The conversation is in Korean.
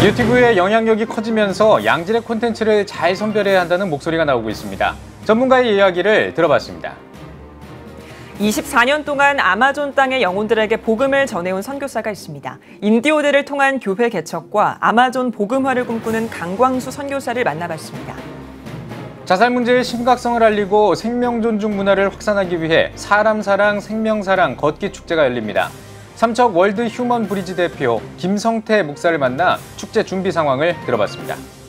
유튜브의 영향력이 커지면서 양질의 콘텐츠를 잘 선별해야 한다는 목소리가 나오고 있습니다. 전문가의 이야기를 들어봤습니다. 24년 동안 아마존 땅의 영혼들에게 복음을 전해온 선교사가 있습니다. 인디오들을 통한 교회 개척과 아마존 복음화를 꿈꾸는 강광수 선교사를 만나봤습니다. 자살 문제의 심각성을 알리고 생명 존중 문화를 확산하기 위해 사람 사랑, 생명 사랑 걷기 축제가 열립니다. 삼척 월드 휴먼 브리지 대표 김성태 목사를 만나 축제 준비 상황을 들어봤습니다.